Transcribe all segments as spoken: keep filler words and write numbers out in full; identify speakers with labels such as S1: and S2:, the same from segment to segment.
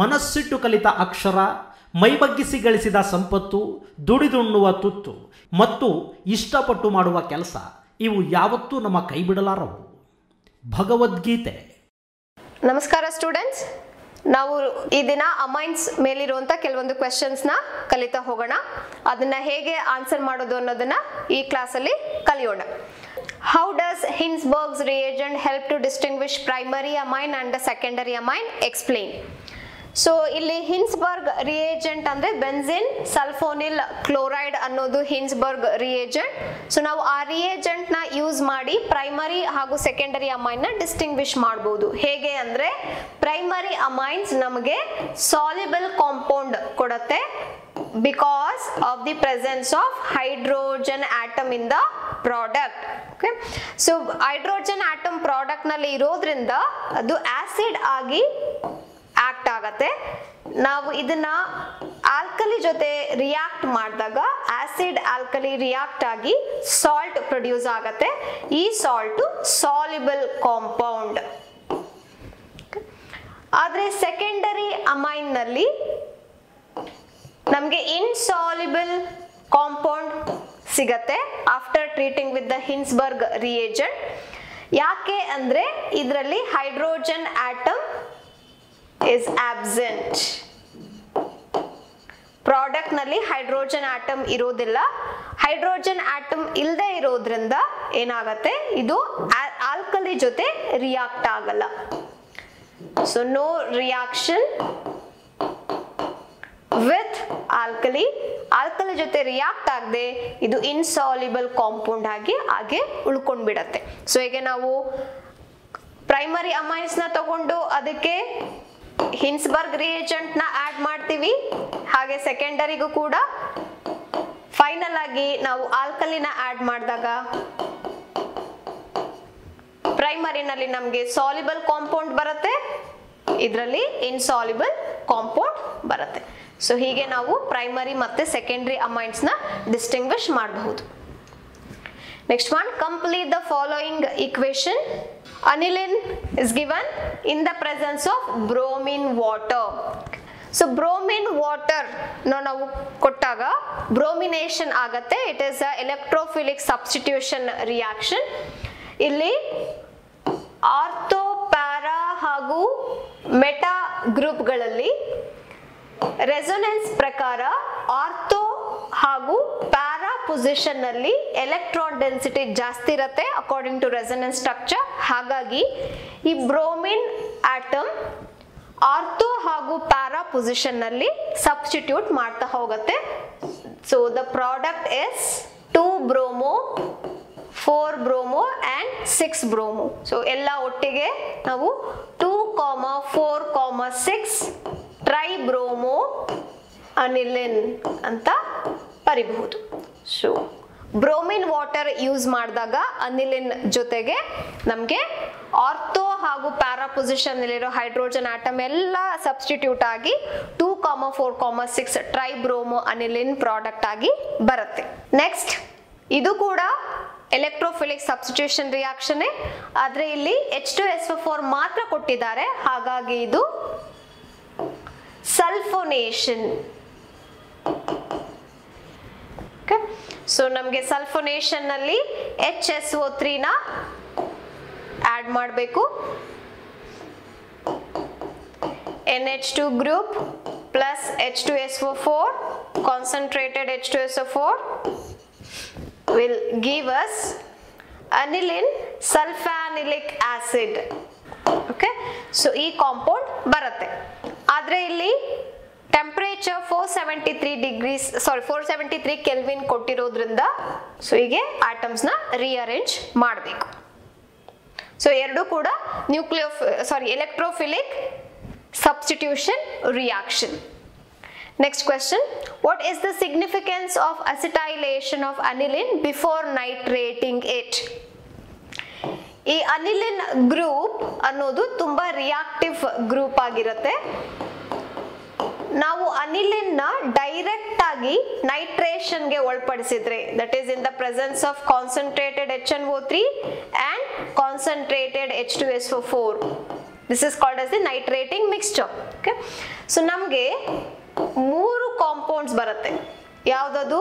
S1: ಮನಸ್ಸಿಟ್ಟು ಕಲಿತ ಅಕ್ಷರ, ಮೈಬಗ್ಗಿಸಿ ಗಳಿಸಿದ ಸಂಪತ್ತು, ದುಡಿದುಣ್ಣುವ ತುತ್ತು ಮತ್ತು ಇಷ್ಟಪಟ್ಟು ಮಾಡುವ ಕೆಲಸ ಇವು ಯಾವತ್ತೂ ನಮ್ಮ ಕೈ ಬಿಡಲಾರವು. ಭಗವದ್ಗೀತೆ.
S2: ನಮಸ್ಕಾರ ಸ್ಟೂಡೆಂಟ್ಸ್, ನಾವು ಈ ದಿನ ಅಮೈನ್ಸ್ ಮೇಲಿರುವಂಥ ಕೆಲವೊಂದು ಕ್ವೆಶನ್ಸ್ನ ಕಲಿತಾ ಹೋಗೋಣ. ಅದನ್ನ ಹೇಗೆ ಆನ್ಸರ್ ಮಾಡೋದು ಅನ್ನೋದನ್ನ ಈ ಕ್ಲಾಸಲ್ಲಿ ಕಲಿಯೋಣ. How does Hinsberg's reagent help to distinguish primary amine and the secondary amine? Explain. So ಇಲ್ಲಿ ಹಿನ್ಸ್ಬರ್ಗ್ ರಿಯೇಜೆಂಟ್ ಅಂದರೆ ಬೆನ್ಸಿನ್ ಸಲ್ಫೋನಿಲ್ ಕ್ಲೋರೈಡ್ ಅನ್ನೋದು ಹಿನ್ಸ್ಬರ್ಗ್ ರಿಯೇಜೆಂಟ್. ಸೊ ನಾವು ಆ ರಿಯೇಜೆಂಟ್ನ ಯೂಸ್ ಮಾಡಿ ಪ್ರೈಮರಿ ಹಾಗೂ ಸೆಕೆಂಡರಿ ಅಮೈನ್ನ ಡಿಸ್ಟಿಂಗ್ವಿಷ್ ಮಾಡ್ಬೋದು. ಹೇಗೆ ಅಂದರೆ ಪ್ರೈಮರಿ ಅಮೈನ್ಸ್ ನಮಗೆ ಸಾಲ್ಯುಬಲ್ ಕಾಂಪೌಂಡ್ ಕೊಡುತ್ತೆ because of the presence of hydrogen atom in the product. Okay, so hydrogen atom product ನಲ್ಲಿ ಇರೋದ್ರಿಂದ ಅದು ಆಸಿಡ್ ಆಗಿ ಆಕ್ಟ್ ಆಗತ್ತೆ. ನಾವು ಇದನ್ನ ಆಲ್ಕಲಿ ಜೊತೆ ರಿಯಾಕ್ಟ್ ಮಾಡಿದಾಗ ಆಸಿಡ್ ಆಲ್ಕಲಿ ರಿಯಾಕ್ಟ್ ಆಗಿ ಸಾಲ್ಟ್ ಪ್ರೊಡ್ಯೂಸ್ ಆಗತ್ತೆ. ಈ ಸಾಲ್ಟ್ ಸಾಲ್ಯುಬಲ್ ಕಾಂಪೌಂಡ್. ಆದ್ರೆ ಸೆಕೆಂಡರಿ ಅಮೈನ್ ನಲ್ಲಿ ನಮಗೆ ಇನ್ಸಾಲ್ಯುಬಲ್ ಕಾಂಪೌಂಡ್ ಸಿಗತ್ತೆ after treating with the Hinsberg reagent. ಯಾಕೆ ಅಂದ್ರೆ ಇದರಲ್ಲಿ hydrogen atom is absent. Product ನಲ್ಲಿ ಹೈಡ್ರೋಜನ್ ಆಟಮ್ ಇರೋದಿಲ್ಲ. ಹೈಡ್ರೋಜನ್ ಆಟಮ್ ಇಲ್ಲದೆ ಇರೋದ್ರಿಂದ ಏನಾಗತ್ತೆ, ಇದು ಆಲ್ಕಲಿ ಜೊತೆ ರಿಯಾಕ್ಟ್ ಆಗಲ್ಲ. So no reaction with alkali. Alkali ಜೊತೆ ರಿಯಾಕ್ಟ್ ಆಗದೆ ಇದು ಇನ್ಸಾಲ್ಯುಬಲ್ ಕಾಂಪೌಂಡ್ ಆಗಿ ಹಾಗೆ ಉಳ್ಕೊಂಡ್ಬಿಡತ್ತೆ. ಸೊ ಈಗ ನಾವು ಪ್ರೈಮರಿ ಅಮೈನ್ಸ್ ನ ತಗೊಂಡು ಅದಕ್ಕೆ ಹಿನ್ಸ್ಬರ್ಗ್ ರಿಯೇಜೆಂಟ್ ನ ಆಡ್ ಮಾಡ್ತೀವಿ, ಹಾಗೆ ಸೆಕೆಂಡರಿಗೂ ಕೂಡ ಫೈನಲ್ ಆಗಿ ನಾವು ಆಲ್ಕಲಿನ ಆಡ್ ಮಾಡಿದಾಗ ಪ್ರೈಮರಿನಲ್ಲಿ ನಮಗೆ ಸಾಲ್ಯುಬಲ್ ಕಾಂಪೌಂಡ್ ಬರುತ್ತೆ, ಇದರಲ್ಲಿ ಇನ್ಸಾಲ್ಯುಬಲ್ ಕಾಂಪೌಂಡ್ ಬರುತ್ತೆ. ಸೊ ಹೀಗೆ ನಾವು ಪ್ರೈಮರಿ ಮತ್ತೆ ಸೆಕೆಂಡರಿ ಅಮೈನ್ಸ್ ನ ಡಿಸ್ಟಿಂಗ್ವಿಷ್ ಮಾಡಬಹುದು. Next one, complete the following equation. Aniline is given in the presence of bromine water. So bromine water no ನಾವು ಕೊಟ್ಟಾಗ bromination ಆಗತ್ತೆ. It is a electrophilic substitution reaction. ಇಲ್ಲಿ ortho, para ಹಾಗೂ meta ಗ್ರೂಪ್ಗಳಲ್ಲಿ resonance ಪ್ರಕಾರ ortho ಹಾಗೂ para position ನಲ್ಲಿ electron density ಜಾಸ್ತಿ ಇರುತ್ತೆ ಅಕಾರ್ಡಿಂಗ್ ಟು ರೆಸೊನೆನ್ಸ್ ಸ್ಟ್ರಕ್ಚರ್. ಹಾಗಾಗಿ ಈ ಬ್ರೋಮಿನ್ ಆಟಮ್ ಆರ್ಥೋ ಹಾಗೂ ಪ್ಯಾರಾ ಪೊಸಿಷನ್ ನಲ್ಲಿ ಸಬ್ಸ್ಟಿಟ್ಯೂಟ್ ಮಾಡ್ತಾ ಹೋಗುತ್ತೆ. So the product is two bromo, four bromo and six bromo. So ಎಲ್ಲ ಒಟ್ಟಿಗೆ ನಾವು two comma four comma six tri bromo aniline ಅಂತ ಬರಿಬಹುದು. ಸೊ ಬ್ರೋಮಿನ್ ವಾಟರ್ ಯೂಸ್ ಮಾಡಿದಾಗ ಅನಿಲಿನ್ ಜೊತೆಗೆ ನಮಗೆ ಆರ್ಥೋ ಹಾಗೂ ಪ್ಯಾರಾ ಪೊಸಿಷನ್ ನಲ್ಲಿರೋ ಹೈಡ್ರೋಜನ್ ಆಟಮ್ ಎಲ್ಲ ಸಬ್ಸ್ಟಿಟ್ಯೂಟ್ ಆಗಿ two comma four comma six tri bromo aniline product ಆಗಿ ಬರುತ್ತೆ. ನೆಕ್ಸ್ಟ್, ಇದು ಕೂಡ ಎಲೆಕ್ಟ್ರೋಫಿಲಿಕ್ ಸಬ್ಸ್ಟಿಟ್ಯೂಷನ್ ರಿಯಾಕ್ಷನ್, ಆದ್ರೆ ಇಲ್ಲಿ H two S O four ಮಾತ್ರ ಕೊಟ್ಟಿದ್ದಾರೆ, ಹಾಗಾಗಿ ಇದು ಸಲ್ಫೋನೇಷನ್. ಸೊ ನಮಗೆ ಸಲ್ಫೋನೇಷನ್ ನಲ್ಲಿ ಎಚ್ ಎಸ್ ಒ ತ್ರೀ ನ ಆಡ್ ಮಾಡಬೇಕು. N H two group plus H two S O four concentrated H two S O four will give us aniline sulfanilic acid. Okay, so ಈ compound ಬರುತ್ತೆ. ಆದ್ರೆ ಇಲ್ಲಿ temperature four seventy three degrees sorry four seventy three kelvin ಕೊಟ್ಟಿರೋದ್ರಿಂದ so ಹೀಗೆ atoms ನ rearrange ಮಾಡಬೇಕು. So ಎರಡು ಕೂಡ nucleo sorry electrophilic substitution reaction. Next question, what is the significance of acetylation of aniline before nitrating it? ಈ aniline group ಅನ್ನೋದು ತುಂಬಾ reactive group ಆಗಿರುತ್ತೆ. ನಾವು ಅನಿಲಿನ್ ನ ಡೈರೆಕ್ಟ್ ಆಗಿ ನೈಟ್ರೇಷನ್ ಗೆ ಒಳಪಡಿಸಿದ್ರೆ, that is in the presence of concentrated H N O three and concentrated H two S O four this is called as the nitrating mixture. Okay, so ನಮಗೆ ಮೂರು compounds ಬರುತ್ತೆ. ಯಾವುದದು?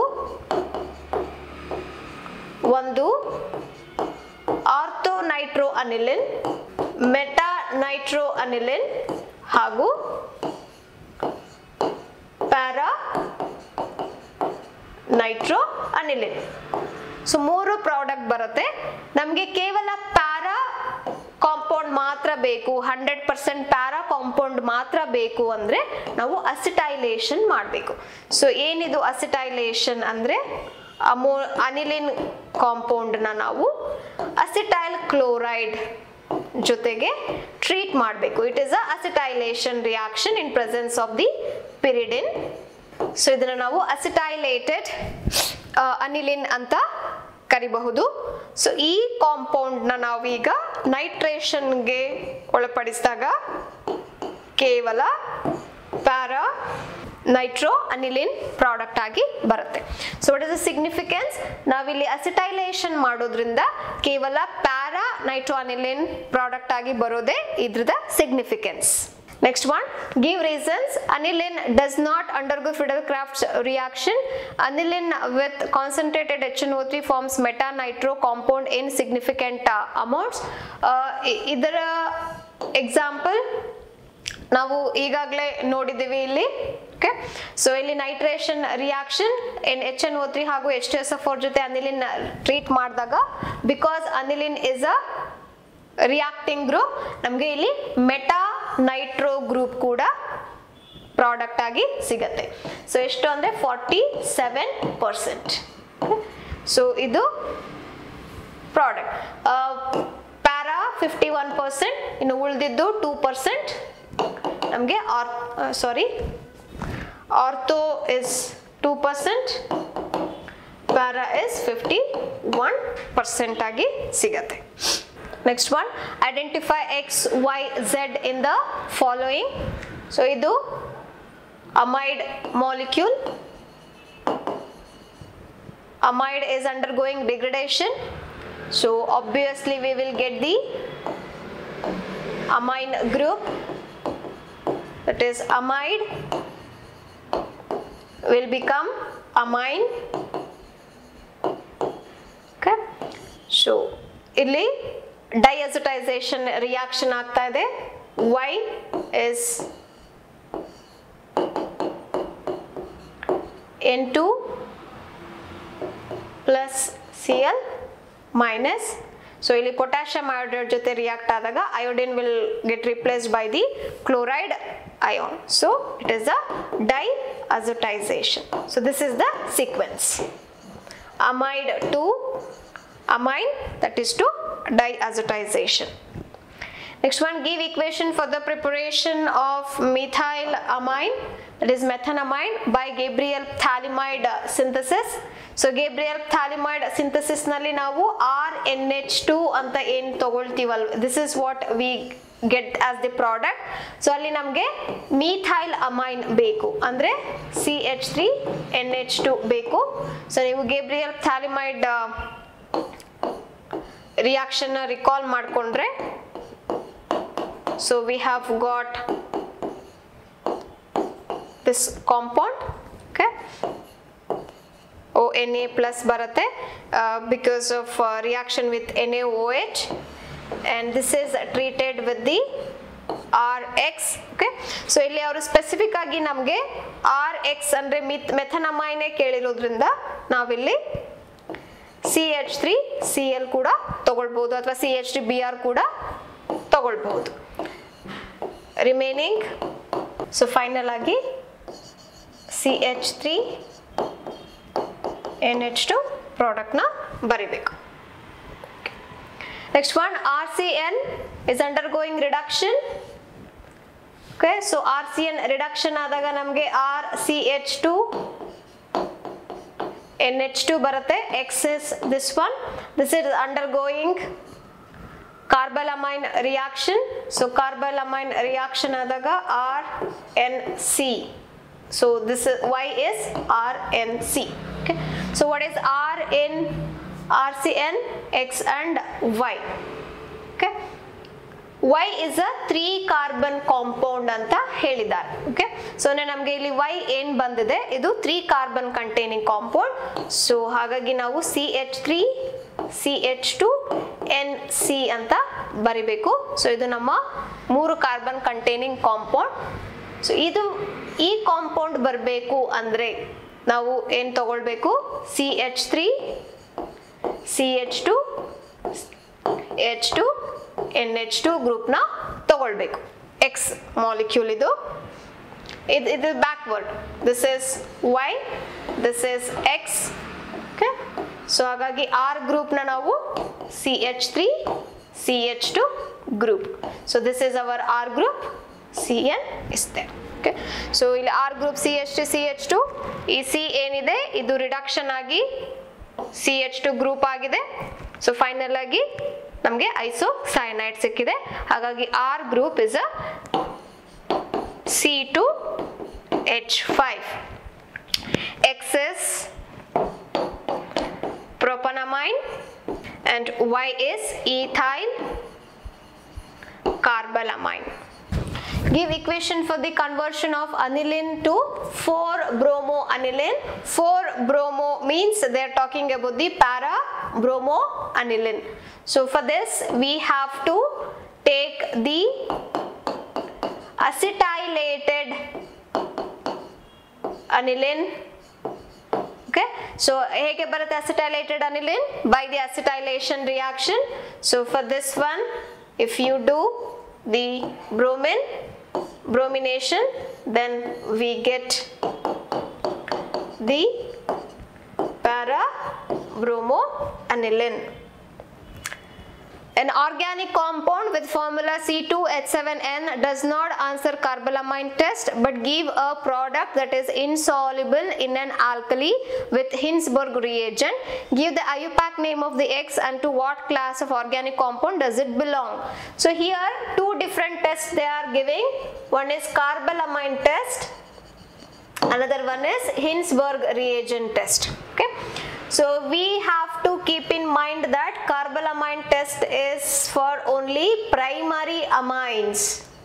S2: ಒಂದು ortho nitro aniline, meta nitro aniline ಹಾಗೂ para nitro aniline. So ಮೂರು product ಬರುತ್ತೆ. ನಮಗೆ ಕೇವಲ ಪ್ಯಾರಾ ಕಾಂಪೌಂಡ್ ಮಾತ್ರ ಬೇಕು, ಹಂಡ್ರೆಡ್ ಪರ್ಸೆಂಟ್ ಪ್ಯಾರಾ ಕಾಂಪೌಂಡ್ ಮಾತ್ರ ಬೇಕು ಅಂದ್ರೆ ನಾವು ಅಸಿಟೈಲೇಷನ್ ಮಾಡಬೇಕು. ಸೊ ಏನಿದು ಅಸಿಟೈಲೇಷನ್ ಅಂದ್ರೆ ಅಮೋ ಅನಿಲಿನ್ ಕಾಂಪೌಂಡ್ ನ ನಾವು ಅಸಿಟೈಲ್ ಕ್ಲೋರೈಡ್ ಜೊತೆಗೆ ಟ್ರೀಟ್ ಮಾಡಬೇಕು. It is a acetylation reaction in presence of the pyridine. So ಇದನ್ನ ನಾವು ಅಸಿಟೈಲೇಟೆಡ್ ಅನಿಲಿನ್ ಅಂತ ಕರಿಬಹುದು. ಸೊ ಈ ಕಾಂಪೌಂಡ್ ನ ನಾವೀಗ ನೈಟ್ರೇಷನ್ಗೆ ಒಳಪಡಿಸಿದಾಗ ಕೇವಲ ಪ್ಯಾರಾ ನೈಟ್ರೋ ಅನಿಲಿನ್ ಪ್ರಾಡಕ್ಟ್ ಆಗಿ ಬರುತ್ತೆ. So what is the significance? ನಾವಿಲ್ಲಿ ಅಸಿಟೈಲೇಷನ್ ಮಾಡೋದ್ರಿಂದ ಕೇವಲ ಪ್ಯಾರಾ ನೈಟ್ರೋ ಅನಿಲಿನ್ ಪ್ರಾಡಕ್ಟ್ ಆಗಿ ಬರೋದೇ ಇದ್ರದ significance. Next one, give reasons. Aniline does not undergo Friedel-Crafts reaction. Aniline with concentrated H N O three forms meta-nitro compound in significant uh, amounts. ಇದರ example ನಾವು ಈಗಾಗಲೇ ನೋಡಿದ್ದೀವಿ ಇಲ್ಲಿ. ಓಕೆ, ಸೊ ಇಲ್ಲಿ nitration reaction in H N O three ಹಾಗೂ H two S F four ಜೊತೆ aniline treat ಮಾಡಿದಾಗ, because aniline is a reacting group, ನಮಗೆ ಇಲ್ಲಿ ಮೆಟಾ ನೈಟ್ರೋ ಗ್ರೂಪ್ ಕೂಡ ಪ್ರಾಡಕ್ಟ್ ಆಗಿ ಸಿಗತ್ತೆ. ಸೊ ಎಷ್ಟು ಅಂದ್ರೆ ಫಾರ್ಟಿ ಸೆವೆನ್ ಪರ್ಸೆಂಟ್. ಸೊ ಇದು product. Para fifty one percent, ಇನ್ನು ಉಳಿದಿದ್ದು ಟೂ ಪರ್ಸೆಂಟ್ ನಮಗೆ or sorry ortho is two percent, para is fifty one percent ಆಗಿ ಸಿಗತ್ತೆ. Next one, identify X, Y, Z in the following. So idu amide molecule. Amide is undergoing degradation, so obviously we will get the amine group. That is, amide will become amine. Okay, so illi diazotization reaction ಆಗ್ತಾ ಇದೆ. Y is N two plus Cl minus. So ಇಲ್ಲಿ potassium iodide ಜೊತೆ react ಆದಾಗ iodine will get replaced by the chloride ion. So it is a diazotization. So this is the sequence. Amide to amine, that is to diazotization. Next one, give equation for the preparation of methyl amine, that is methanamine, by Gabriel phthalimide synthesis. So Gabriel phthalimide synthesis nalli ನಾವು R N H two ಅಂತ ಏನ್ ತಗೊಳ್ತೀವಲ್ಲ, this is what we get as the product. So ಅಲ್ಲಿ ನಮಗೆ methyl amine ಬೇಕು ಅಂದ್ರೆ C H three N H two ಬೇಕು. So ನೀವು Gabriel phthalimide reaction recall ಮಾಡ್ಕೊಂಡ್ರೆ, so we have got this compound. Okay, O N A plus ಬರುತ್ತೆ uh, because of uh, reaction with N A O H, and this is uh, treated with the R X. Okay, so ಇಲ್ಲಿ ಅವರು specific ಆಗಿ ನಮಗೆ R X ಅಂದ್ರೆ ಮೆಥನಮೈನ್ ಕೇಳಿರೋದ್ರಿಂದ ನಾವಿಲ್ಲಿ C H three C L ಕೂಡ ತಗೊಳ್ಬಹುದು ಅಥವಾ C H three B R ಕೂಡ ತಗೊಳ್ಬಹುದು. ರಿಮೈನಿಂಗ್, ಸೊ ಫೈನಲ್ ಆಗಿ C H three N H two product ನ ಬರಿಬೇಕು. Next one, R C N is undergoing reduction. Okay, so R C N reduction ಆದಾಗ ನಮಗೆ R C H two N H two ಬರುತ್ತೆ. X is this one. This is undergoing carbylamine reaction. So carbylamine reaction ಆದಾಗ R N C. So this is Y is R N C. Okay. So what is R in R C N? X and Y. Okay. Y is a three carbon compound ಅಂತ ಹೇಳಿದ್ದಾರೆ. Okay, so ನಮಗೆ ಇಲ್ಲಿ Y ಏನ್ ಬಂದಿದೆ, ಇದು three carbon containing compound. So ಹಾಗಾಗಿ ನಾವು C H three C H two N C ಅಂತ ಬರಿಬೇಕು. ಸೊ ಇದು ನಮ್ಮ ಮೂರು ಕಾರ್ಬನ್ ಕಂಟೈನಿಂಗ್ ಕಾಂಪೌಂಡ್. ಸೊ ಇದು ಈ ಕಾಂಪೌಂಡ್ ಬರಬೇಕು ಅಂದ್ರೆ ನಾವು ಏನ್ ತಗೊಳ್ಬೇಕು, C H three C H two H two N H two group ನ ತಗೊಳ್ಬೇಕು. ಎಕ್ಸ್ ಮಾಲಿಕ್ಯೂಲ್ ಇದು ಇದು backward, this is Y, this is X. Okay, so ಹಾಗಾಗಿ ಆರ್ ಗ್ರೂಪ್ ನ ನಾವು C H three C H two group. So this is our R group, C N is there. Okay, so ಇಲ್ಲಿ R group C H two C H two, ಈ C ಏನಿದೆ ಇದು reduction ಆಗಿ C H two group ಆಗಿದೆ. So final ಆಗಿ ನಮಗೆ isocyanide ಸಿಕ್ಕಿದೆ. ಹಾಗಾಗಿ R group is a C two H five. X is propanamine and Y is ethyl carbalamine. Give equation for the conversion of aniline to four bromo aniline. four bromo means they are talking about the para bromo aniline. So for this we have to take the acetylated aniline. Okay, so hege barutte acetylated aniline by the acetylation reaction. So for this one, if you do the bromine bromination, then we get the para bromo aniline. An organic compound with formula C two H seven N does not answer carbalamine test but give a product that is insoluble in an alkali with Hinsberg reagent. Give the I U P A C name of the X and to what class of organic compound does it belong. So here two different tests they are giving. One is carbalamine test, another one is Hinsberg reagent test. Okay, so we have to keep in mind that carbalamine test is for only primary amines.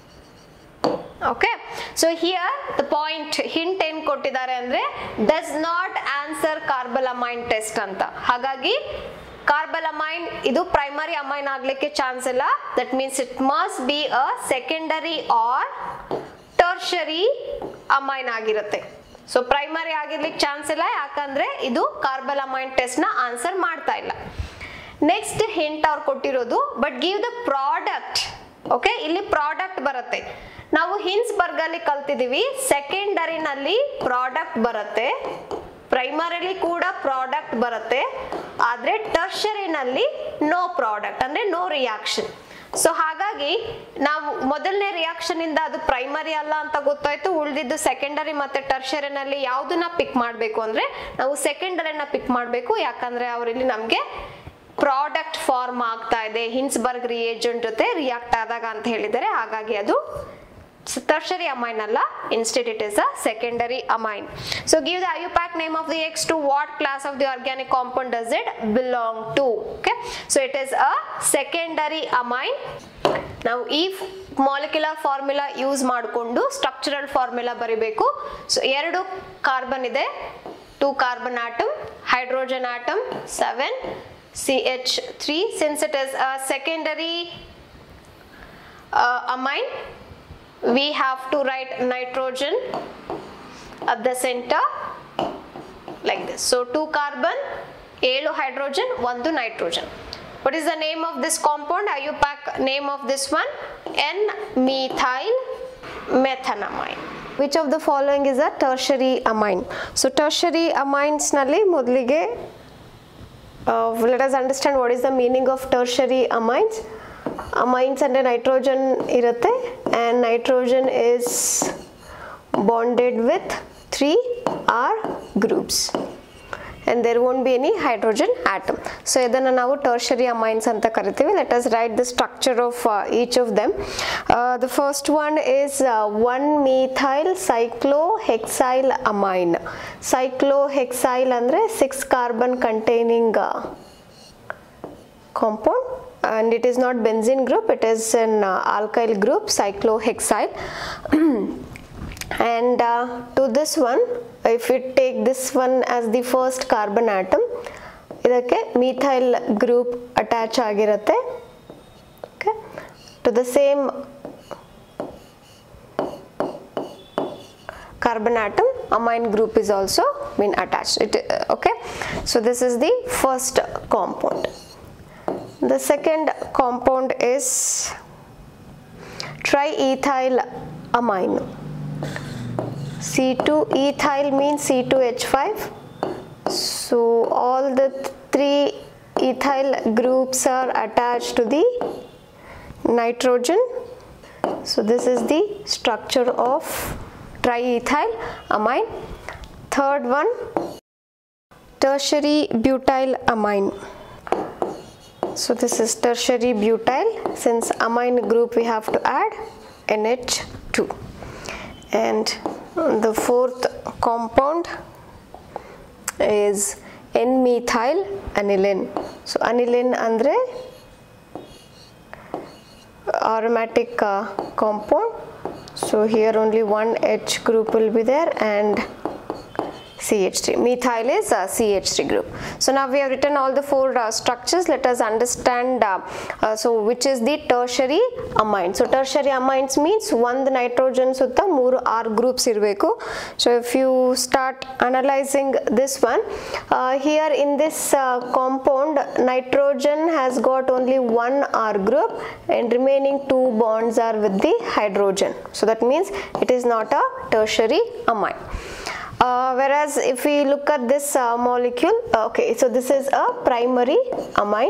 S2: Okay, so here the point hint en kottidare andre does not answer carbalamine test anta. Hagagi carbalamine idu primary amine aglike chance illa. That means it must be a secondary or tertiary amine ಆಗಿರುತ್ತೆ. So primary ಆಗಿರ್ಲಿಕ್ಕೆ chance ಇಲ್ಲ, ಯಾಕಂದ್ರೆ ಇದು ಕಾರ್ಬಲಮೈನ್ test ನ answer ಮಾಡ್ತಾ ಇಲ್ಲ. Next hint ಅವ್ರು ಕೊಟ್ಟಿರೋದು but give the product. Okay, ಇಲ್ಲಿ ಪ್ರಾಡಕ್ಟ್ ಬರುತ್ತೆ. ನಾವು ಹಿನ್ಸ್ಬರ್ಗ್ ಅಲ್ಲಿ ಕಲ್ತಿದೀವಿ ಸೆಕೆಂಡರಿನಲ್ಲಿ ಪ್ರಾಡಕ್ಟ್ ಬರುತ್ತೆ, ಪ್ರೈಮರಿಲಿ ಕೂಡ ಪ್ರಾಡಕ್ಟ್ ಬರುತ್ತೆ, ಆದ್ರೆ ಟರ್ಷರಿನಲ್ಲಿ ನೋ ಪ್ರಾಡಕ್ಟ್ ಅಂದ್ರೆ ನೋ ರಿಯಾಕ್ಷನ್. ಸೊ ಹಾಗಾಗಿ ನಾವು ಮೊದಲನೇ ರಿಯಾಕ್ಷನ್ ಇಂದ ಅದು ಪ್ರೈಮರಿ ಅಲ್ಲ ಅಂತ ಗೊತ್ತಾಯ್ತು, ಉಳಿದಿದ್ದು ಸೆಕೆಂಡರಿ ಮತ್ತೆ ಟರ್ಷರಿನಲ್ಲಿ ಯಾವ್ದನ್ನ ಪಿಕ್ ಮಾಡಬೇಕು ಅಂದ್ರೆ ನಾವು ಸೆಕೆಂಡರಿನ ಪಿಕ್ ಮಾಡಬೇಕು. ಯಾಕಂದ್ರೆ ಅವರಲ್ಲಿ ನಮ್ಗೆ ಪ್ರಾಡಕ್ಟ್ ಫಾರ್ಮ್ ಆಗ್ತಾ ಇದೆ ಹಿನ್ಸ್ಬರ್ಗ್ ರಿಯೇಜೆಂಟ್ ಜೊತೆ ರಿಯಾಕ್ಟ್ ಆದಾಗ ಅಂತ ಹೇಳಿದ್ದಾರೆ. ಹಾಗಾಗಿ ಅದು tertiary amine alla, instead it is a secondary amine. So give the I U P A C name of the X to what class of the organic compound does it belong to. Okay, so it is a secondary amine. Now if molecular formula use ಮಾಡಿಕೊಂಡು structural formula ಬರಿಬೇಕು. So ಎರಡು carbon ಇದೆ, two carbon atom, hydrogen atom seven, C H three. Since it is a secondary uh, amine, we have to write nitrogen at the center like this. So two carbon, ಏಳು hydrogen, one nitrogen. What is the name of this compound? I U P A C name of this one, N methyl methanamine. Which of the following is a tertiary amine? So tertiary amines nalli modlige uh, let us understand what is the meaning of tertiary amines. Amines and nitrogen irutte, and nitrogen is bonded with three R groups and there won't be any hydrogen atom. So idanna navu tertiary amines anta karitivi. Let us write the structure of uh, each of them. Uh, the first one is uh, one methyl cyclohexyl amine. Cyclohexyl andre six carbon containing uh, compound. and it is not benzene group, it is an uh, alkyl group, cyclohexyl. And uh, to this one, if we take this one as the first carbon atom, idakke methyl group attach agirutte. Okay, to the same carbon atom amine group is also been attached. It, uh, okay, so this is the first compound. The second compound is triethyl amine. C two ethyl means C two H five. So all the three ethyl groups are attached to the nitrogen. So this is the structure of triethyl amine. Third one, tertiary butyl amine. So this is tertiary butyl. Since amine group we have to add N H two. And the fourth compound is N-methyl aniline. So aniline andre aromatic uh, compound. So here only one H group will be there and C H three. Methyl is a C H three group. So now we have written all the four uh, structures. Let us understand uh, uh, so which is the tertiary amine. So tertiary amines means one nitrogen sutta ಮೂರು R groups ಇರಬೇಕು. So if you start analyzing this one, uh, here in this uh, compound nitrogen has got only one R group and remaining two bonds are with the hydrogen. So that means it is not a tertiary amine. Uh, whereas if we look at this uh, molecule, uh, okay, so this is a primary amine.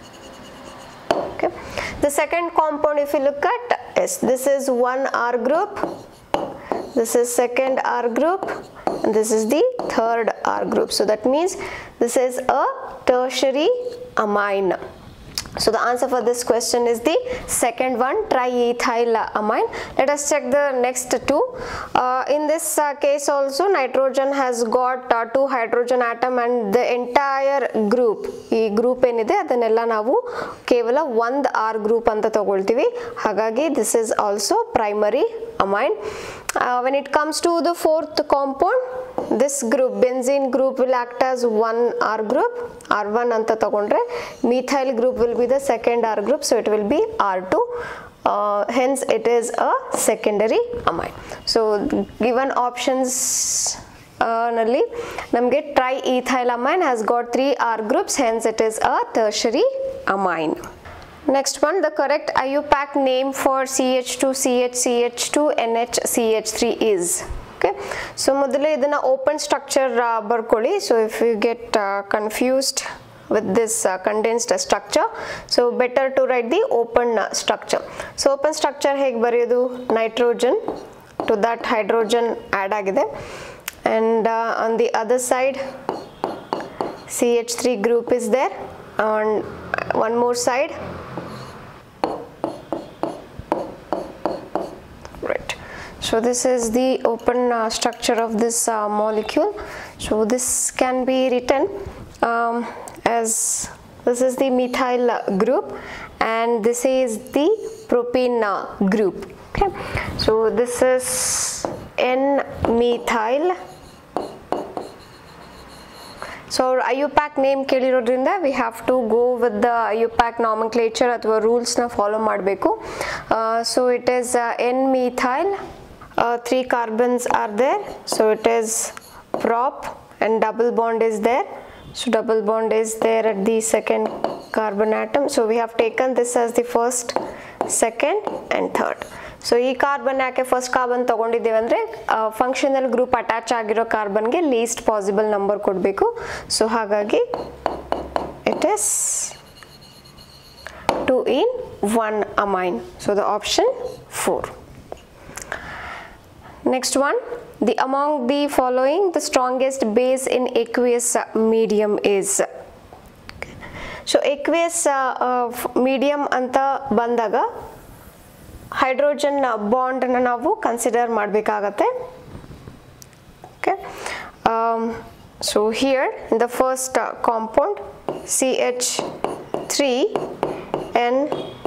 S2: Okay, the second compound, if you look at, yes, this is one R group, this is second R group, and this is the third R group. So that means this is a tertiary amine. So the answer for this question is the second one, triethyl amine. Let us check the next two. Uh, in this uh, case also nitrogen has got uh, two hydrogen atom and the entire group, ee group enide adanella navu kevala one R group anta tagoltivi. Hagagi this is also primary amine. Uh, when it comes to the fourth compound, this group benzene group will act as one R group, R one anta tagondre, methyl group will be the second R group, so it will be R two. Uh, hence it is a secondary amine. So given options uh, nalli namge triethyl amine has got three R groups, hence it is a tertiary amine. Next one, the correct I U PAC name for C H two C H C H two N H C H three is. Okay, so modale idana open structure uh, barkoli. So if you get uh, confused with this uh, condensed uh, structure, so better to write the open uh, structure. So open structure hege bariyodu, nitrogen to that hydrogen add agide, and uh, on the other side C H three group is there, on one more side, right. So this is the open uh, structure of this uh, molecule. So this can be written um, as this is the methyl group and this is the propene group. Okay, so this is N-methyl. So I U PAC name kelirodrinda we have to go with the I U PAC nomenclature athwa rules na follow madbeku. Uh, so it is uh, N-methyl, uh, three carbons are there, so it is prop and double bond is there. So double bond is there at the second carbon atom. So we have taken this as the first, second and third. So ee carbon yaake first carbon tagondideve andre uh, functional group attach agiro carbon ge least possible number kodbeku. So hagagi it is two in one amine. So the option four. Next one, the among the following the strongest base in aqueous medium is. So aqueous uh, uh, medium anta bandaga hydrogen bond na navu consider madbekagate. Okay, um, so here in the first uh, compound C H three N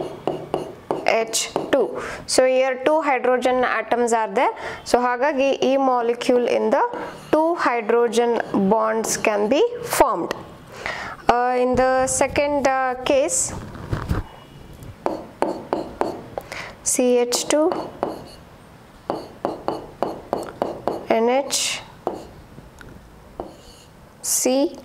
S2: H two. So here two hydrogen atoms are there. So hagagi ee molecule in the two hydrogen bonds can be formed. Uh, in the second uh, case, C H two, N H, C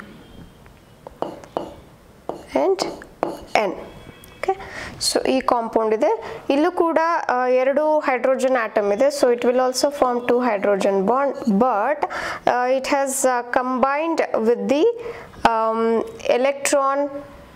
S2: and N. Okay, so ಈ compound ಇದೆ, ಇಲ್ಲೂ ಕೂಡ ಎರಡು hydrogen atom ಇದೆ. So it will also form two hydrogen bond, but it has combined with the electron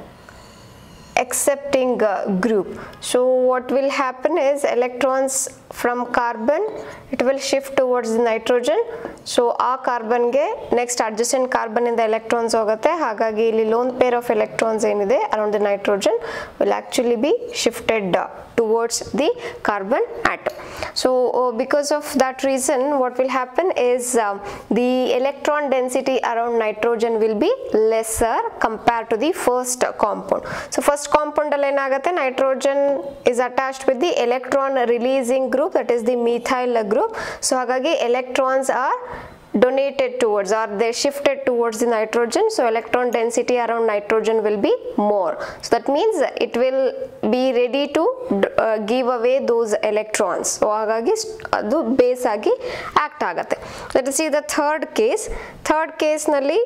S2: accepting uh, group. So what will happen is electrons from carbon, it will shift towards the nitrogen. So ಆ carbon ಗೆ next adjacent carbon ಇಂದ electrons ಹೋಗುತ್ತೆ. ಹಾಗಾಗಿ ಇಲ್ಲಿ lone pair of electrons ಏನಿದೆ around the nitrogen will actually be shifted uh, towards the carbon atom. So uh, because of that reason, what will happen is uh, the electron density around nitrogen will be lesser compared to the first compound. So first compound alli enagutte, nitrogen is attached with the electron releasing group, that is the methyl group. So hagagi electrons are donated towards, or they shifted towards the nitrogen. So electron density around nitrogen will be more. So that means it will be ready to uh, give away those electrons. So hagagi adu base agi act agutte. Let us see the third case. Third case nalli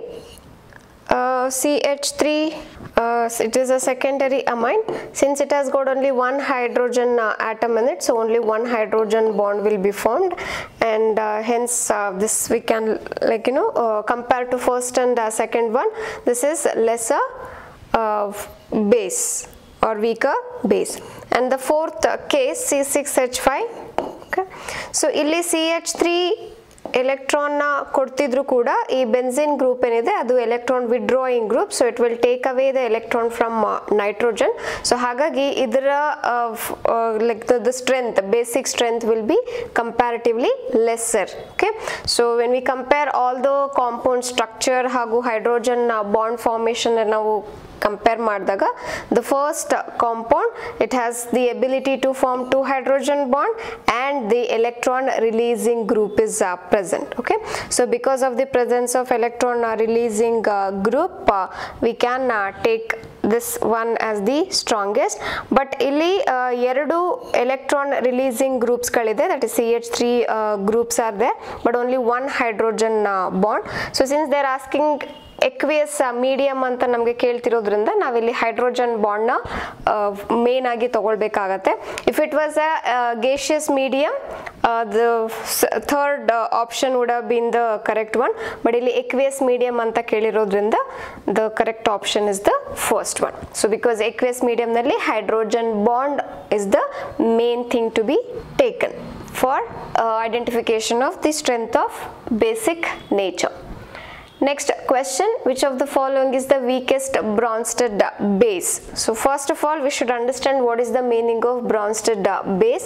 S2: Uh, C H three, uh, it is a secondary amine. Since it has got only one hydrogen uh, atom in it, so only one hydrogen bond will be formed, and uh, hence uh, this we can, like you know, uh, compare to first and uh, second one, this is lesser uh, base or weaker base. And the fourth uh, case, C six H five. Okay, so illi C H three electron na ಕೊಡ್ತಿದ್ರು ಕೂಡ ಈ benzene group ಏನಿದೆ ಅದು electron withdrawing group, so it will take away the electron from uh, nitrogen. So ಹಾಗಾಗಿ ಇದರ uh, uh, like the, the strength, basic strength will be comparatively lesser. Okay, so when we compare all the compound structure ಹಾಗೂ hydrogen uh, bond formation ನಾವು compare ಮಾಡಿದಾಗ, the first compound, it has the ability to form two hydrogen bond and the electron releasing group is uh, present. Okay, so because of the presence of electron uh, releasing uh, group, uh, we can uh, take this one as the strongest. But ಇಲ್ಲಿ ಎರಡು electron releasing groups ಗಳಿದೆ, that is C H three uh, groups are there, but only one hydrogen uh, bond. So since they are asking aqueous medium ಅಂತ ನಮಗೆ ಕೇಳ್ತಿರೋದ್ರಿಂದ ನಾವಿಲ್ಲಿ hydrogen bond ನ main ಆಗಿ ತಗೊಳ್ಬೇಕಾಗತ್ತೆ. If it was a gaseous medium, the third option would have been the correct one, but ಇಲ್ಲಿ aqueous medium ಅಂತ ಕೇಳಿರೋದ್ರಿಂದ the correct option is the first one. So because aqueous medium ನಲ್ಲಿ hydrogen bond is the main thing to be taken for identification of the strength of basic nature. Next question, which of the following is the weakest Bronsted base? So first of all, we should understand what is the meaning of Bronsted base.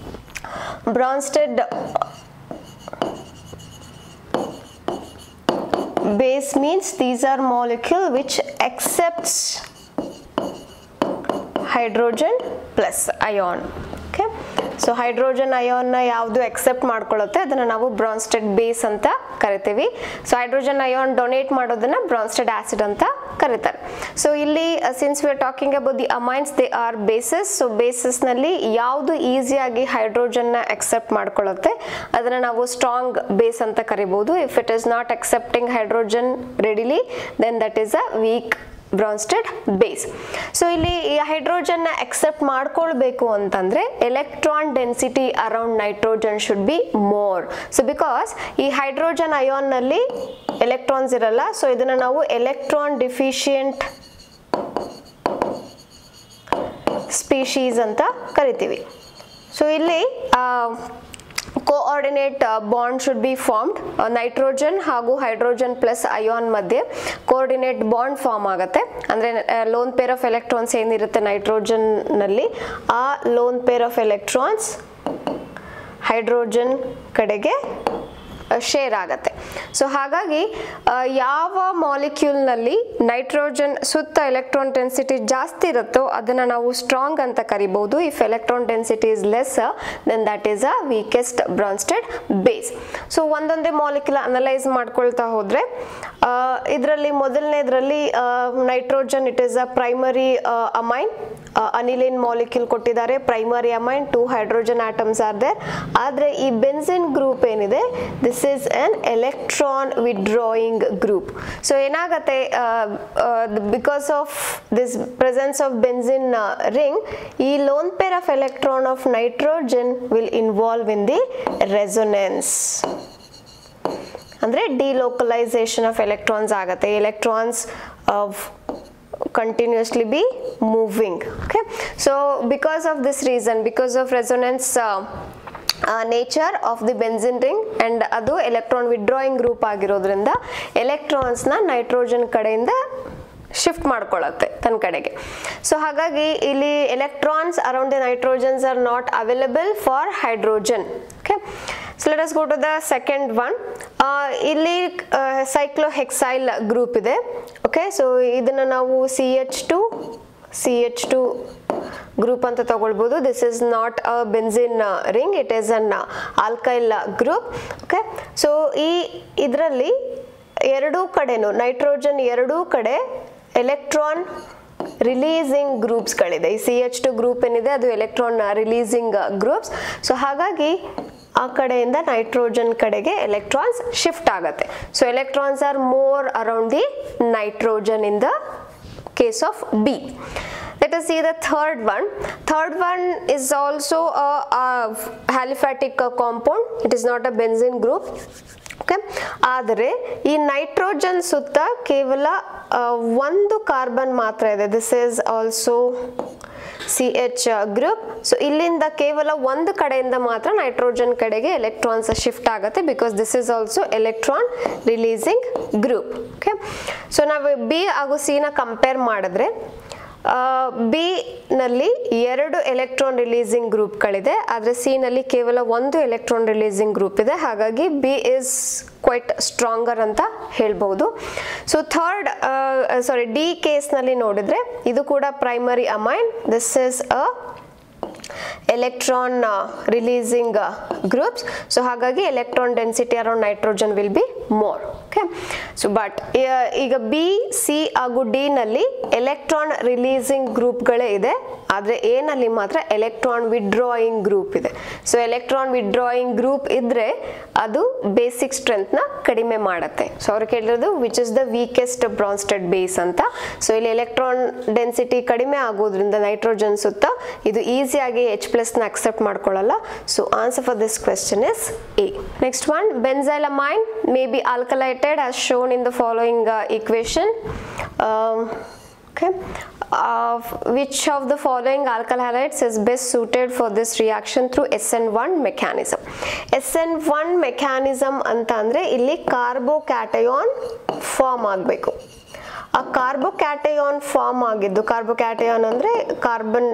S2: Bronsted base means these are molecule which accepts hydrogen plus ion. Okay, so hydrogen ion na ಯಾವುದು accept ಮಾಡ್ಕೊಳ್ಳುತ್ತೆ ಅದನ್ನ ನಾವು Bronsted base ಅಂತ ಕರಿತೀವಿ. ಸೊ hydrogen ion donate ಮಾಡೋದನ್ನ Bronsted acid ಅಂತ ಕರೀತಾರೆ. ಸೊ ಇಲ್ಲಿ since we are talking about the amines, they are bases. So bases ನಲ್ಲಿ ಯಾವುದು ಈಸಿಯಾಗಿ ಹೈಡ್ರೋಜನ್ ನ ಅಕ್ಸೆಪ್ಟ್ ಮಾಡ್ಕೊಳ್ಳುತ್ತೆ ಅದನ್ನ ನಾವು ಸ್ಟ್ರಾಂಗ್ ಬೇಸ್ ಅಂತ ಕರಿಬಹುದು. If it is not accepting hydrogen readily, then that is a weak Bronsted base. So ಇಲ್ಲಿ hydrogen ನ ಅಕ್ಸೆಪ್ಟ್ ಮಾಡ್ಕೊಳ್ಬೇಕು ಅಂತಂದ್ರೆ electron density around nitrogen should be more. So because ಈ ಹೈಡ್ರೋಜನ್ ಅಯಾನ್ ನಲ್ಲಿ ಎಲೆಕ್ಟ್ರಾನ್ಸ್ ಇರಲ್ಲ, so ಇದನ್ನ ನಾವು ಎಲೆಕ್ಟ್ರಾನ್ ಡಿಫಿಷಿಯಂಟ್ ಸ್ಪೀಶೀಸ್ ಅಂತ ಕರಿತೀವಿ. ಸೊ ಇಲ್ಲಿ coordinate bond should be formed. Nitrogen ಹಾಗೂ ಹೈಡ್ರೋಜನ್ ಪ್ಲಸ್ ಅಯಾನ್ ಮಧ್ಯೆ ಕೋಆರ್ಡಿನೇಟ್ ಬಾಂಡ್ ಫಾರ್ಮ್ ಆಗುತ್ತೆ. ಅಂದ್ರೆ ಲೋನ್ ಪೇರ್ ಆಫ್ ಎಲೆಕ್ಟ್ರಾನ್ಸ್ ಏನಿರುತ್ತೆ ನೈಟ್ರೋಜನ್ ನಲ್ಲಿ, ಆ lone pair of electrons hydrogen ಕಡೆಗೆ ಶೇರ್ ಆಗತ್ತೆ. ಸೊ ಹಾಗಾಗಿ ಯಾವ ಮಾಲಿಕ್ಯೂಲ್ನಲ್ಲಿ ನೈಟ್ರೋಜನ್ ಸುತ್ತ ಎಲೆಕ್ಟ್ರಾನ್ ಡೆನ್ಸಿಟಿ ಜಾಸ್ತಿ ಇರುತ್ತೋ ಅದನ್ನು ನಾವು ಸ್ಟ್ರಾಂಗ್ ಅಂತ ಕರಿಬಹುದು. If electron density is less then that is a weakest Bronsted base. So ಒಂದೊಂದೇ ಮಾಲಿಕ್ಯೂಲ್ ಅನಲೈಸ್ ಮಾಡ್ಕೊಳ್ತಾ ಹೋದ್ರೆ ಇದರಲ್ಲಿ ಮೊದಲನೇದ್ರಲ್ಲಿ nitrogen it is a primary amine, aniline molecule ಕೊಟ್ಟಿದ್ದಾರೆ, primary amine, two hydrogen atoms are there. ಆದರೆ ಈ ಬೆನ್ಸಿನ್ ಗ್ರೂಪ್ ಏನಿದೆ this is an electron withdrawing group. So ಏನಾಗತ್ತೆ, because of this presence of benzene ring ಈ lone pair of electron of nitrogen will involve in the resonance. ಅಂದ್ರೆ delocalisation of electrons ಆಗತ್ತೆ. Electrons of continuously be moving. Okay, so because of this reason, because of resonance uh, uh, nature of the benzene ring and adu electron withdrawing group ಆಗಿರೋದ್ರಿಂದ electrons ನ nitrogen ಕಡೆಯಿಂದ shift ಮಾಡ್ಕೊಳ್ಳುತ್ತೆ ತನ್ನ ಕಡೆಗೆ. So ಹಾಗಾಗಿ ಇಲ್ಲಿ electrons around the nitrogens are not available for hydrogen. Okay, so let us go to the second one. ಇಲ್ಲಿ cyclohexyl group ಇದೆ. ಓಕೆ, ಸೊ ಇದನ್ನ ನಾವು C H two C H two group ಅಂತ ತಗೊಳ್ಬೋದು. This is not a benzene ring, it is an alkyl group. Okay, so ಈ ಇದರಲ್ಲಿ ಎರಡೂ ಕಡೆನೂ ನೈಟ್ರೋಜನ್ ಎರಡೂ ಕಡೆ ಎಲೆಕ್ಟ್ರಾನ್ ರಿಲೀಸಿಂಗ್ ಗ್ರೂಪ್ಸ್ಗಳಿದೆ. ಈ ಸಿ ಎಚ್ ಟು ಗ್ರೂಪ್ ಏನಿದೆ ಅದು ಎಲೆಕ್ಟ್ರಾನ್ ರಿಲೀಸಿಂಗ್ ಗ್ರೂಪ್ಸ್. ಸೊ ಹಾಗಾಗಿ ಆ ಕಡೆಯಿಂದ ನೈಟ್ರೋಜನ್ ಕಡೆಗೆ ಎಲೆಕ್ಟ್ರಾನ್ಸ್ ಶಿಫ್ಟ್ ಆಗುತ್ತೆ. So electrons are more around the nitrogen in the case of B. Let us see the third one. Third one is also a, a aliphatic compound. It is not a benzene group. Okay, ಆದರೆ ಈ nitrogen ಸುತ್ತ ಕೇವಲ ಒಂದು carbon ಮಾತ್ರ ಇದೆ. This is also C H group. So ಇಲ್ಲಿಂದ ಕೇವಲ ಒಂದು ಕಡೆಯಿಂದ ಮಾತ್ರ ನೈಟ್ರೋಜನ್ ಕಡೆಗೆ ಎಲೆಕ್ಟ್ರಾನ್ಸ್ ಶಿಫ್ಟ್ ಆಗುತ್ತೆ, because this is also electron releasing group. Okay, so ನಾವು ಬಿ ಹಾಗೂ ಸಿ ನ ಕಂಪೇರ್ ಮಾಡಿದ್ರೆ ಬಿ ನಲ್ಲಿ ಎರಡು ಎಲೆಕ್ಟ್ರಾನ್ ರಿಲೀಸಿಂಗ್ ಗ್ರೂಪ್ಗಳಿದೆ, ಆದರೆ ಸಿ ನಲ್ಲಿ ಕೇವಲ ಒಂದು ಎಲೆಕ್ಟ್ರಾನ್ ರಿಲೀಸಿಂಗ್ ಗ್ರೂಪ್ ಇದೆ. ಹಾಗಾಗಿ ಬಿ ಇಸ್ ಕ್ವೈಟ್ ಸ್ಟ್ರಾಂಗರ್ ಅಂತ ಹೇಳ್ಬಹುದು. So third sorry D case ನಲ್ಲಿ ನೋಡಿದ್ರೆ ಇದು ಕೂಡ primary amine. This is a electron uh, releasing uh, groups. So ಹಾಗಾಗಿ electron density around nitrogen will be more. Okay, so but ಈಗ B, C ಹಾಗೂ D ನಲ್ಲಿ electron releasing group ಗಳೇ ಇದೆ, ಆದರೆ A ನಲ್ಲಿ ಮಾತ್ರ electron withdrawing group ಇದೆ. ಸೊ electron withdrawing group ಇದ್ರೆ ಅದು basic strength ನ ಕಡಿಮೆ ಮಾಡುತ್ತೆ. ಸೊ ಅವ್ರು ಕೇಳಿರೋದು which is the weakest Bronsted base ಅಂತ. ಸೊ ಇಲ್ಲಿ electron density ಕಡಿಮೆ ಆಗೋದ್ರಿಂದ ನೈಟ್ರೋಜನ್ ಸುತ್ತ ಇದು ಈಸಿಯಾಗಿ H plus ನ accept ಮಾಡ್ಕೊಳ್ಳಲ್ಲ. So answer for this question is A. Next one, benzylamine may be alkylated as shown in the following uh, equation. Um, okay, uh, which of the following alkyl halides is best suited for this reaction through S N one mechanism? S N one mechanism ಅಂತ ಅಂದ್ರೆ ಇಲ್ಲಿ carbocation form ಆಗಬೇಕು. ಆ carbocation form ಆಗಿದ್ದು, carbocation ಅಂದ್ರೆ carbon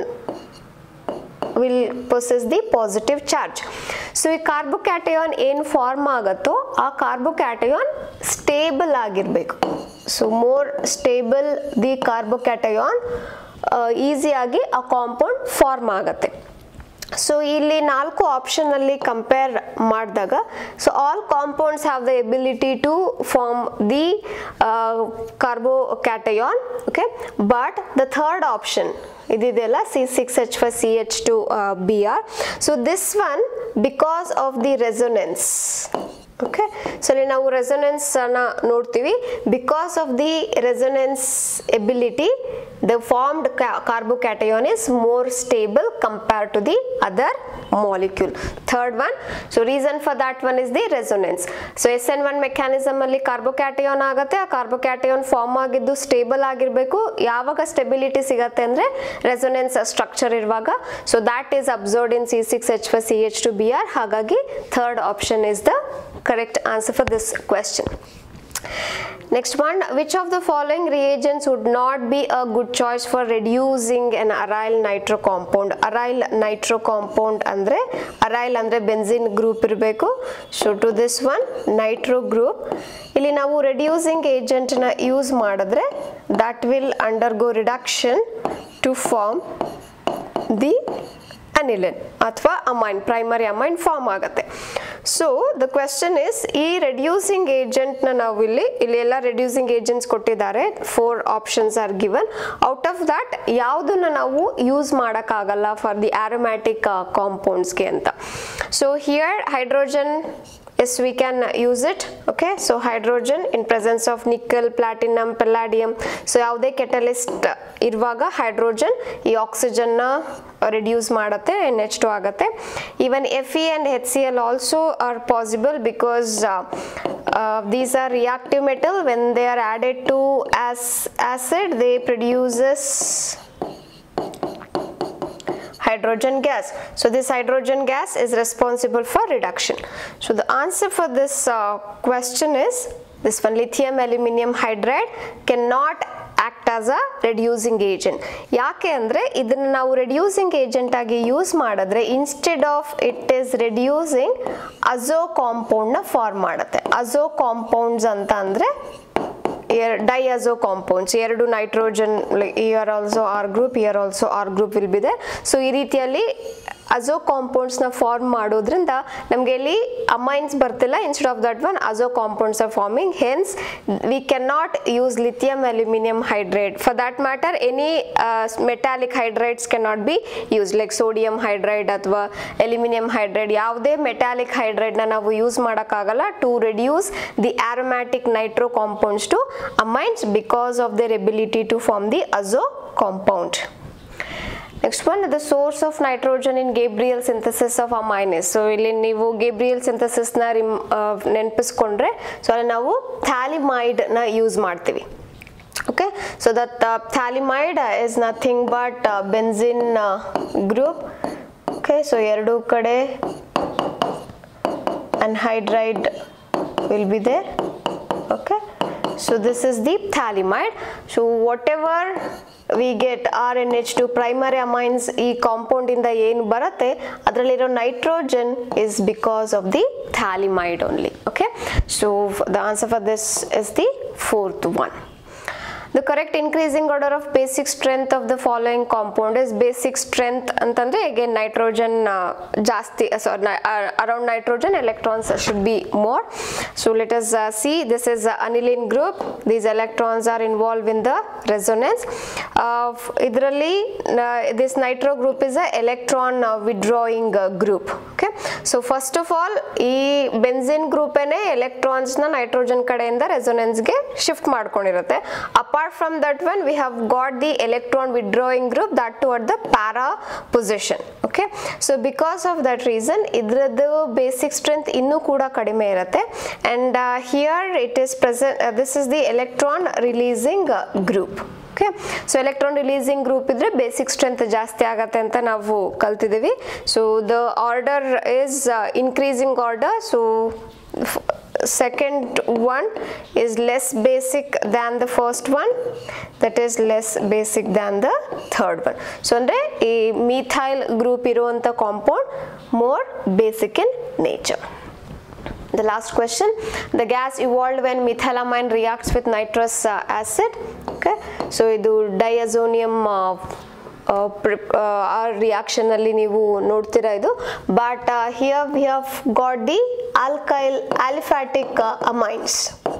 S2: will possess the positive charge. So ಈ carbocation ಏನು form ಆಗುತ್ತೋ ಆ ಕಾರ್ಬೋಕ್ಯಾಟಯಾನ್ ಸ್ಟೇಬಲ್ ಆಗಿರಬೇಕು. So more stable the carbocation ಈಸಿಯಾಗಿ ಆ ಕಾಂಪೌಂಡ್ ಫಾರ್ಮ್ ಆಗುತ್ತೆ. ಸೊ ಇಲ್ಲಿ ನಾಲ್ಕು ಆಪ್ಷನ್ ಅಲ್ಲಿ ಕಂಪೇರ್ ಮಾಡಿದಾಗ, so all compounds have the ability to form the carbocation. Okay, but the third option ಇದಿದೆಯಲ್ಲ C six H five C H two B R, so this one because of the resonance. Okay, so ಇಲ್ಲಿ ನಾವು resonance ಅನ್ನ ನೋಡ್ತೀವಿ. Because of the resonance ability the formed carbocation is more stable compared to the other molecule. Third one, so reason for that one is the resonance. So S N one mechanism ಅಲ್ಲಿ carbocation ಆಗುತ್ತೆ, ಆ carbocation form ಆಗಿದ್ದು stable ಆಗಿರಬೇಕು. ಯಾವಾಗ stability ಸಿಗತ್ತೆ ಅಂದ್ರೆ resonance structure ಇರುವಾಗ. So that is observed in C six H five C H two B R. ಹಾಗಾಗಿ third option is the correct answer for this question. Next one, which of the following reagents would not be a good choice for reducing an aryl nitro compound? Aryl nitro compound andre aryl andre benzene group irbeku. So to this one nitro group, ಇಲ್ಲಿ ನಾವು reducing agent na use ಮಾಡಿದ್ರೆ that will undergo reduction to form the aniline ಅಥವಾ amine, primary amine form ಆಗುತ್ತೆ. So the question is, ಈ reducing agent ನ ನಾವು ಇಲ್ಲಿ ಇಲ್ಲಿ ಎಲ್ಲ ರೆಡ್ಯೂಸಿಂಗ್ ಏಜೆಂಟ್ಸ್ ಕೊಟ್ಟಿದ್ದಾರೆ, four options are given. Out of that ಯಾವುದನ್ನ ನಾವು ಯೂಸ್ ಮಾಡೋಕ್ಕಾಗಲ್ಲ ಫಾರ್ ದಿ ಆರೋಮ್ಯಾಟಿಕ್ ಕಾಂಪೌಂಡ್ಸ್ಗೆ ಅಂತ. So here hydrogen, yes we can use it. Okay, so hydrogen in presence of nickel, platinum, palladium, so ಯಾವುದೇ catalyst ಇರುವಾಗ hydrogen ಈ oxygen ನ reduce ಮಾಡುತ್ತೆ, N H two ಆಗುತ್ತೆ. Even Fe and H C l also are possible because uh, uh, these are reactive metal. When they are added to as acid, they produces hydrogen gas. So this hydrogen gas is responsible for reduction. So the answer for this uh, question is this one, lithium aluminum hydride cannot act as a reducing agent. ಯಾಕೆ ಅಂದ್ರೆ ಇದನ್ನ ನಾವು reducing agent ಆಗಿ use ಮಾಡಿದ್ರೆ instead of it is reducing azo compound ನ ಫಾರ್ಮ್ ಮಾಡುತ್ತೆ. azo compounds ಅಂತ ಅಂದ್ರೆ diazo compounds, ಎರಡು nitrogen, here also R group, here also R group will be there. So ಈ ರೀತಿಯಲ್ಲಿ azo compounds ನ ಫಾರ್ಮ್ ಮಾಡೋದ್ರಿಂದ ನಮಗೆ ಇಲ್ಲಿ amines ಬರ್ತಿಲ್ಲ, instead of that one azo compounds are forming, hence we cannot use lithium aluminum hydride. For that matter any uh, metallic hydrides cannot be used, like sodium hydride ಅಥವಾ aluminum hydride. ಯಾವುದೇ metallic hydride ನ ನಾವು use ಮಾಡೋಕ್ಕಾಗಲ್ಲ to reduce the aromatic nitro compounds to amines because of their ability to form the azo compound. Next one, the source of nitrogen in Gabriel synthesis of amine is. So ಇಲ್ಲಿ ನೀವು Gabriel synthesis ನ ನೆನಪಿಸ್ಕೊಂಡ್ರೆ, so ಅಲ್ಲಿ ನಾವು ಥ್ಯಾಲಿಮೈಡ್ ನ use ಮಾಡ್ತೀವಿ. Okay, so that uh, phthalimide is nothing but uh, benzene uh, group. Okay, so ಎರಡು ಕಡೆ anhydride will be there. Okay, so this is the phthalimide. So whatever we get R N H two primary amines ಈ compound ಇಂದ ಏನು ಬರುತ್ತೆ ಅದರಲ್ಲಿರೋ nitrogen is because of the phthalimide only. Okay, so the answer for this is the fourth one. The correct increasing order of basic strength of the following compound is, basic strength ಅಂತಂದ್ರೆ again nitrogen uh, ಜಾಸ್ತಿ, sorry uh, around nitrogen electrons should be more. So let us uh, see, this is uh, aniline group, these electrons are involved in the resonance. ಇದರಲ್ಲಿ uh, uh, this nitro group is a electron uh, withdrawing uh, group. Okay, so first of all ಈ benzene group ಏನೇ electrons ನ nitrogen ಕಡೆಯಿಂದ resonance ಗೆ shift ಮಾಡ್ಕೊಂಡಿರುತ್ತೆ. apart Apart from that one, we have got the electron withdrawing group, that toward the para position. Okay, so because of that reason idradu basic strength innu kuda kadime irutte, and uh, here it is present, uh, this is the electron releasing uh, group. Okay, so electron releasing group idre basic strength ಜಾಸ್ತಿ ಆಗುತ್ತೆ ಅಂತ ನಾವು ಕಲ್ತಿದ್ದೀವಿ. So the order is uh, increasing order. So second one is less basic than the first one, that is less basic than the third one. So andre ee methyl group iruanta compound more basic in nature. The last question, the gas evolved when methylamine reacts with nitrous uh, acid. Okay, so idu diazonium uh, ಆ reaction ಅಲ್ಲಿ ನೀವು ನೋಡ್ತೀರಾ ಇದು, but here we have got the alkyl aliphatic amines.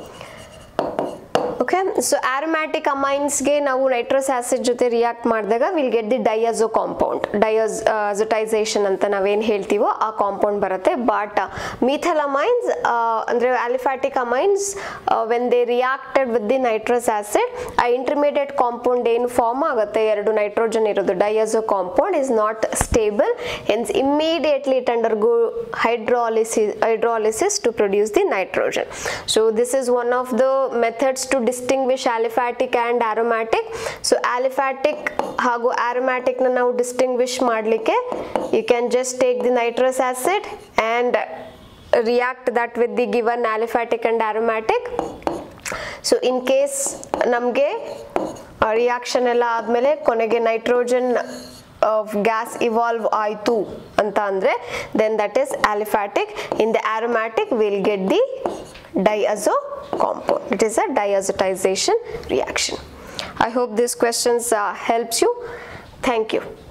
S2: Okay, so aromatic ಅಮೈನ್ಸ್ಗೆ ನಾವು nitrous acid ಜೊತೆ react ಮಾಡಿದಾಗ will get the diazo compound, diazotisation ಅಂತ ನಾವೇನು ಹೇಳ್ತೀವೋ ಆ ಕಾಂಪೌಂಡ್ ಬರುತ್ತೆ. ಬಟ್ ಮಿಥೈಲ್ ಅಮೈನ್ಸ್ ಅಂದರೆ aliphatic amines when they reacted with the nitrous acid, ಆ ಇಂಟರ್ಮೀಡಿಯೇಟ್ ಕಾಂಪೌಂಡ್ ಏನು ಫಾರ್ಮ್ ಆಗುತ್ತೆ, ಎರಡು ನೈಟ್ರೋಜನ್ ಇರೋದು diazo compound is not stable, hence immediately it undergo hydrolysis hydrolysis to produce the nitrogen. So this is one of the methods to distinguish aliphatic and aromatic. So aliphatic ಹಾಗೂ aromatic na ನಾವು distinguish ಮಾಡಲಿಕ್ಕೆ you can just take the nitrous acid and react that with the given aliphatic and aromatic, so in case ನಮಗೆ reaction ಎಲ್ಲ ಆದಮೇಲೆ ಕೊನೆಗೆ nitrogen gas evolve ಆಯಿತು ಅಂತ ಅಂದರೆ then that is aliphatic. In the aromatic will get the diazo compound. It is a diazotization reaction. I hope these questions uh, helps you. Thank you.